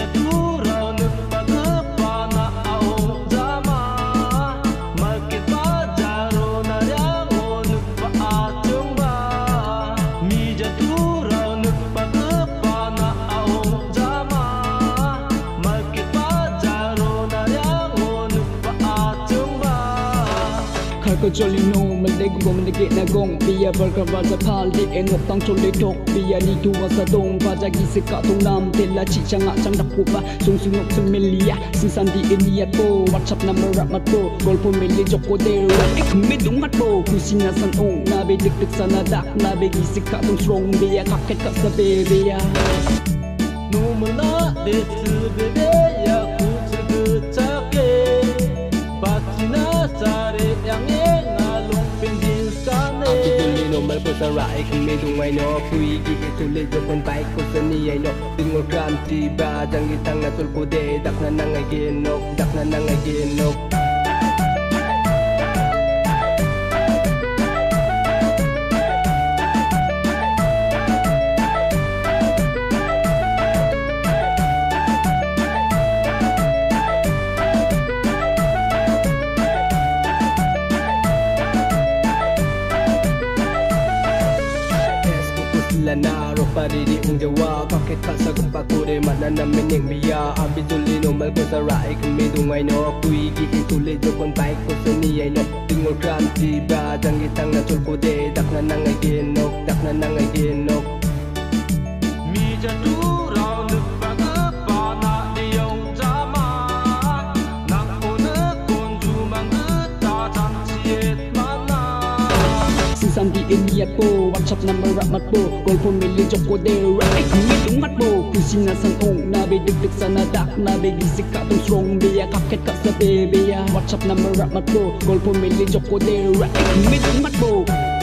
ก็จลิโนมันเล็กกว่ามันเกะนากงเบียร์เบอร์กบาจะพาลิเอ็นกตั้งจนเลยทกเบียร์นี่ดูว่าสะดงบาจะกิสกะตรงน้ำเทลาชิจังจังดักปุบะทรงสุนกสมิลียสิสันดีเอนียโตวัดชับน้ำมันรักมัดโตกอลพเมลีจกโคเดรเอ็กไม่ดุมัดโตคุสินาสันองนาเบดึกดึกสนาดักนาเบกิสกะตรงสรงเบียร์คักเก็ตกับสเบเบียโนมันนาเดสเบเบียคุชกุจักเกบัตินาซาเรยังเอMal pesarai kami dungai no kui gigi tulis dokon baik ko seni ay no tingol kranti ba jangi tanga tulpo de dak na nangay genok Naro paridi jawa paket tak sagut pakure mana namin yang biya abi tulino mal ko sarai kami dungai no kui gigi tulis dokon baik ko seni ay no tingol kranti ba jangi tanga tulpo de dak na nangay genok mi jatu rao nuk pagpa na diyong jama nang ona konju mangta chan chiet mana sinsan di eniat po WhatsApp number rak mat po gol po mili jok ko de rak mi dung mat po kusina san ong na be dik dik sana dak na be gisik ka tong strong be ya kaket ka sa be ya WhatsApp number rak mat po gol po mili jok ko de rak mi dung mat po